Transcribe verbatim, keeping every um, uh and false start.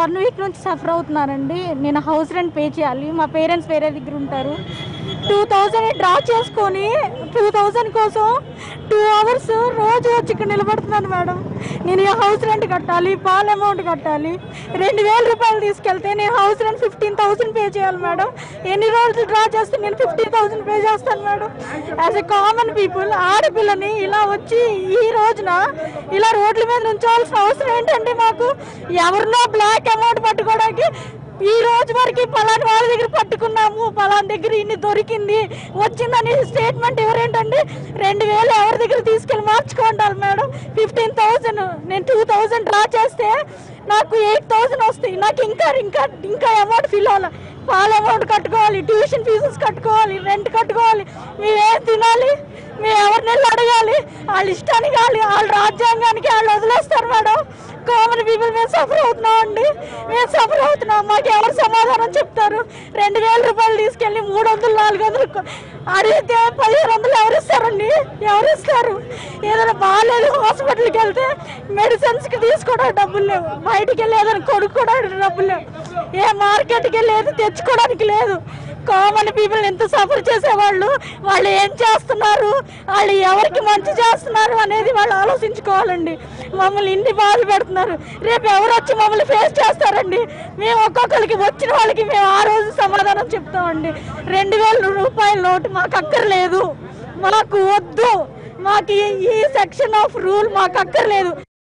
One week నుంచి suffer అవుతున్నానండి. నేను హౌస్ రెంట్ పే చేయాలి, మా పేరెంట్స్ వేరే దగ్గర ఉంటారు. టూ థౌజండ్ డ్రా చేసుకొని టూ థౌజండ్ కోసం టూ అవర్స్ రోజు వచ్చి ఇక్కడ నిలబడుతున్నాను మేడం. నేను ఈ హౌస్ రెంట్ కట్టాలి, పాల్ అమౌంట్ కట్టాలి. రెండు వేల రూపాయలు తీసుకెళ్తే నేను house rent fifteen thousand pay చేయాలి మేడం. ఎన్ని రోజులు డ్రా చేస్తే నేను ఫిఫ్టీన్ థౌసండ్ పే చేస్తాను madam. As a common people ఆడపిల్లని ఇలా వచ్చి ఈ రోజున ఇలా రోడ్ల మీద ఉంచాల్సిన అవసరం ఏంటంటే మాకు? ఎవరినో బ్లాక్ అమౌంట్ పట్టుకోవడానికి ఈ రోజు వరకు పలాని వాళ్ళ దగ్గర పట్టుకున్నాము, పలాని దగ్గర ఇన్ని దొరికింది వచ్చిందని స్టేట్మెంట్ ఎవరేంటండి? రెండు వేలు ఎవరి దగ్గర తీసుకెళ్ళి మార్చుకుంటారు మేడం. ఫిఫ్టీన్ థౌసండ్ నేను టూ థౌసండ్ డ్రా చేస్తే నాకు ఎయిట్ థౌసండ్ వస్తాయి. నాకు ఇంకా ఇంకా ఇంకా అమౌంట్ ఫిల్ అవ్వాలి, పాల అమౌంట్ కట్టుకోవాలి, ట్యూషన్ ఫీజెస్ కట్టుకోవాలి, రెంట్ కట్టుకోవాలి. మేమేం తినాలి? మేము ఎవరిని వెళ్ళి అడగాలి? వాళ్ళ ఇష్టానికి వాళ్ళు వాళ్ళ రాజ్యాంగానికి వాళ్ళు వదిలేస్తారు మేడం. కామన్ పీపుల్ మేము సఫర్ అవుతున్నాం అండి, మేము సఫర్ అవుతున్నాం. మాకు ఎవరు సమాధానం చెప్తారు? రెండు వేల రూపాయలు తీసుకెళ్ళి మూడు వందలు నాలుగు వందలు అడిగితే పదిహేను వందలు ఎవరు ఇస్తారండి? ఎవరు ఇస్తారు? ఏదైనా బాగాలేదు హాస్పిటల్కి వెళ్తే మెడిసిన్స్కి తీసుకోవడానికి డబ్బులు లేవు, బయటికి వెళ్ళి ఏదైనా కొనుక్కోవడానికి డబ్బులు లేవు, ఏ మార్కెట్కి వెళ్ళి ఏదో తెచ్చుకోవడానికి లేదు. కామన్ పీపుల్ ఎంత సఫర్ చేసేవాళ్ళు, వాళ్ళు ఏం చేస్తున్నారు, వాళ్ళు ఎవరికి మంచి చేస్తున్నారు అనేది వాళ్ళు ఆలోచించుకోవాలండి. మమ్మల్ని ఇన్ని బాధలు పెడుతున్నారు, రేపు ఎవరు వచ్చి మమ్మల్ని ఫేస్ చేస్తారండి? మేము ఒక్కొక్కరికి వచ్చిన వాళ్ళకి మేము ఆ రోజు సమాధానం చెప్తామండి. రెండు వేల రూపాయల నోటు మాకు అక్కర్లేదు, మాకు వద్దు, మాకు ఈ సెక్షన్ ఆఫ్ రూల్ మాకు అక్కర్లేదు.